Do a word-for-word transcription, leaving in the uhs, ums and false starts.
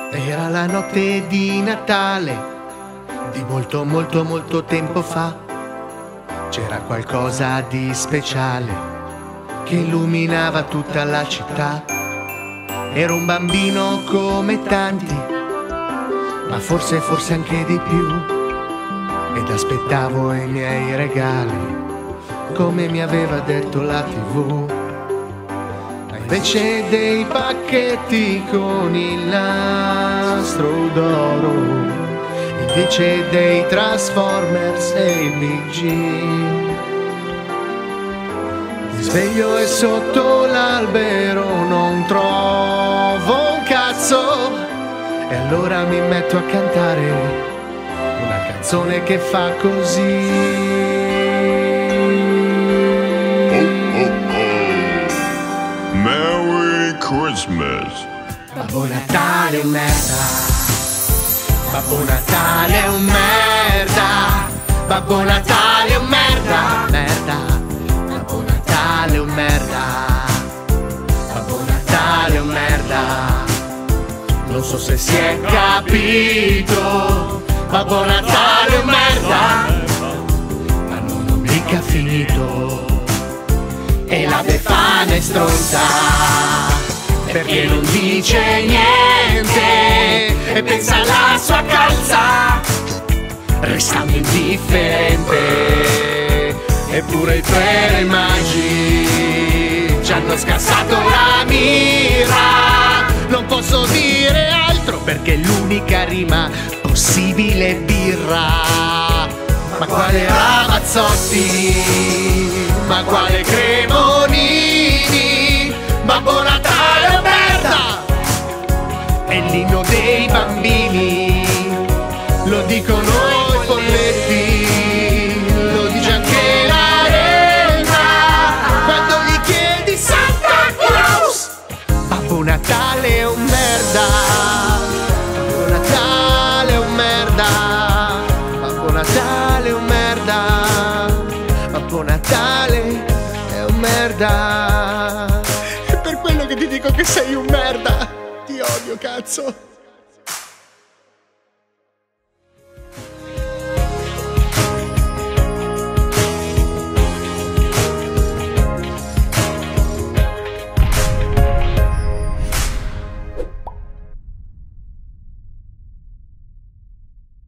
Era la notte di Natale, di molto molto molto tempo fa. C'era qualcosa di speciale che illuminava tutta la città. Ero un bambino come tanti, ma forse forse anche di più, ed aspettavo i miei regali come mi aveva detto la tivù. Invece dei pacchetti con il nastro d'oro, invece dei Transformers e i Big G, mi sveglio e sotto l'albero non trovo un cazzo, e allora mi metto a cantare una canzone che fa così. Merry Christmas. Babbo Natale è un merda, Babbo Natale è un merda, Babbo Natale è un merda, merda, Babbo Natale è un merda, Babbo Natale è un merda. Non so se si è capito, Babbo Natale è un merda, ma non ho mica finito. E la Befana è stronza, perché non dice niente e pensa alla sua calza, restando indifferente. Eppure i tuoi magi ci hanno scassato la mira. Non posso dire altro perché l'unica rima possibile è birra. Ma quale Ramazzotti, ma quale Cremonini, Babbo Natale è merda, è l'inno dei bambini, lo dicono i folletti, lo dice anche la reina quando gli chiedi Santa Claus. Babbo Natale è un merda, Babbo Natale è un merda, Babbo Natale è un merda, Babbo Natale è un merda. È per quello che ti dico che sei un merda. Ti odio, cazzo.